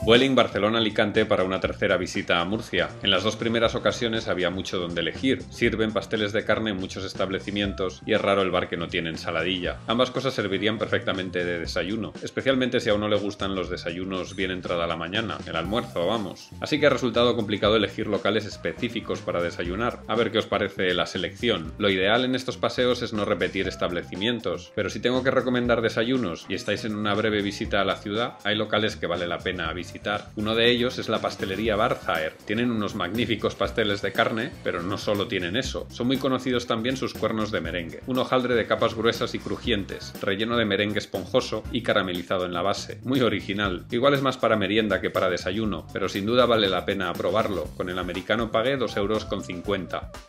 Vueling, Barcelona, Alicante para una tercera visita a Murcia. En las dos primeras ocasiones había mucho donde elegir. Sirven pasteles de carne en muchos establecimientos y es raro el bar que no tiene ensaladilla. Ambas cosas servirían perfectamente de desayuno, especialmente si a uno le gustan los desayunos bien entrada la mañana, el almuerzo, vamos. Así que ha resultado complicado elegir locales específicos para desayunar. A ver qué os parece la selección. Lo ideal en estos paseos es no repetir establecimientos, pero si tengo que recomendar desayunos y estáis en una breve visita a la ciudad, hay locales que vale la pena visitar. Uno de ellos es la pastelería Barzaer. Tienen unos magníficos pasteles de carne, pero no solo tienen eso. Son muy conocidos también sus cuernos de merengue. Un hojaldre de capas gruesas y crujientes, relleno de merengue esponjoso y caramelizado en la base. Muy original. Igual es más para merienda que para desayuno, pero sin duda vale la pena probarlo. Con el americano pagué 2,50 €.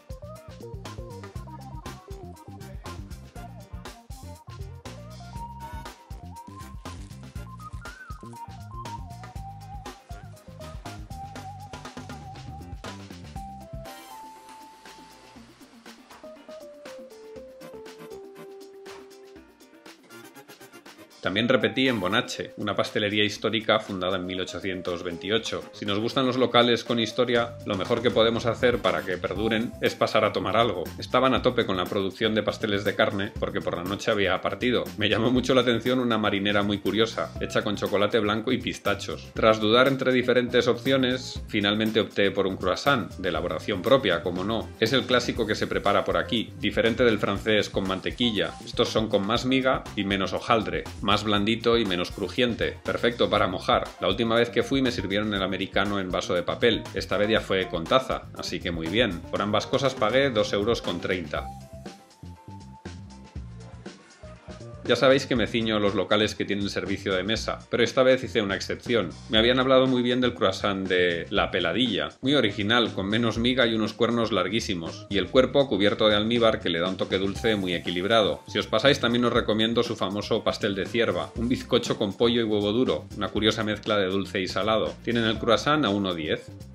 También repetí en Bonache, una pastelería histórica fundada en 1828. Si nos gustan los locales con historia, lo mejor que podemos hacer para que perduren es pasar a tomar algo. Estaban a tope con la producción de pasteles de carne porque por la noche había partido. Me llamó mucho la atención una marinera muy curiosa, hecha con chocolate blanco y pistachos. Tras dudar entre diferentes opciones, finalmente opté por un croissant, de elaboración propia, como no. Es el clásico que se prepara por aquí, diferente del francés con mantequilla. Estos son con más miga y menos hojaldre. Más blandito y menos crujiente, perfecto para mojar. La última vez que fui me sirvieron el americano en vaso de papel, esta vez ya fue con taza, así que muy bien. Por ambas cosas pagué 2,30 €. Ya sabéis que me ciño a los locales que tienen servicio de mesa, pero esta vez hice una excepción. Me habían hablado muy bien del croissant de La Peladilla, muy original, con menos miga y unos cuernos larguísimos, y el cuerpo cubierto de almíbar que le da un toque dulce muy equilibrado. Si os pasáis también os recomiendo su famoso pastel de cierva, un bizcocho con pollo y huevo duro, una curiosa mezcla de dulce y salado. Tienen el croissant a 1,10 €.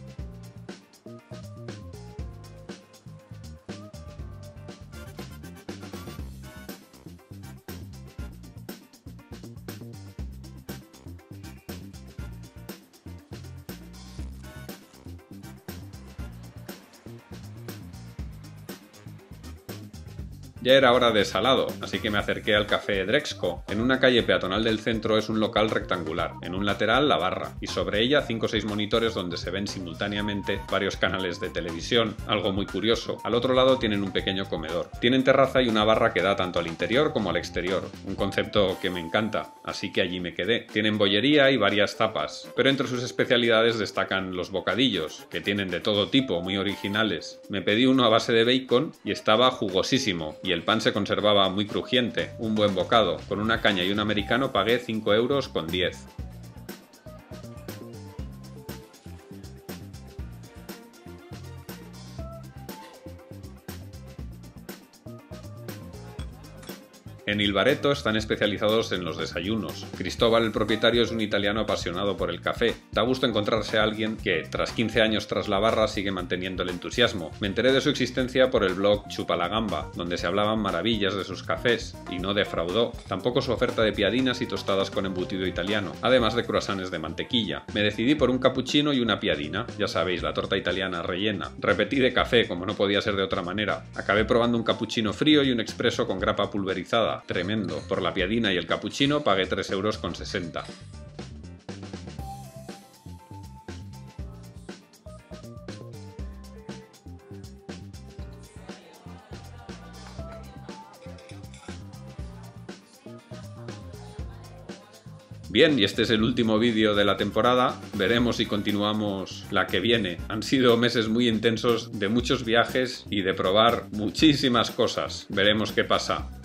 Ya era hora de salado, así que me acerqué al café Drexco. En una calle peatonal del centro es un local rectangular, en un lateral la barra, y sobre ella 5 o 6 monitores donde se ven simultáneamente varios canales de televisión, algo muy curioso. Al otro lado tienen un pequeño comedor. Tienen terraza y una barra que da tanto al interior como al exterior, un concepto que me encanta, así que allí me quedé. Tienen bollería y varias tapas, pero entre sus especialidades destacan los bocadillos, que tienen de todo tipo, muy originales. Me pedí uno a base de bacon y estaba jugosísimo, y el pan se conservaba muy crujiente, un buen bocado. Con una caña y un americano pagué 5,10 €. En Il Baretto están especializados en los desayunos. Cristóbal, el propietario, es un italiano apasionado por el café. Da gusto encontrarse a alguien que, tras 15 años tras la barra, sigue manteniendo el entusiasmo. Me enteré de su existencia por el blog Chupa la Gamba, donde se hablaban maravillas de sus cafés, y no defraudó. Tampoco su oferta de piadinas y tostadas con embutido italiano, además de croissants de mantequilla. Me decidí por un cappuccino y una piadina, ya sabéis, la torta italiana rellena. Repetí de café, como no podía ser de otra manera. Acabé probando un cappuccino frío y un expreso con grapa pulverizada. Tremendo. Por la piadina y el cappuccino pagué 3,60 €. Bien, y este es el último vídeo de la temporada. Veremos si continuamos la que viene. Han sido meses muy intensos de muchos viajes y de probar muchísimas cosas. Veremos qué pasa.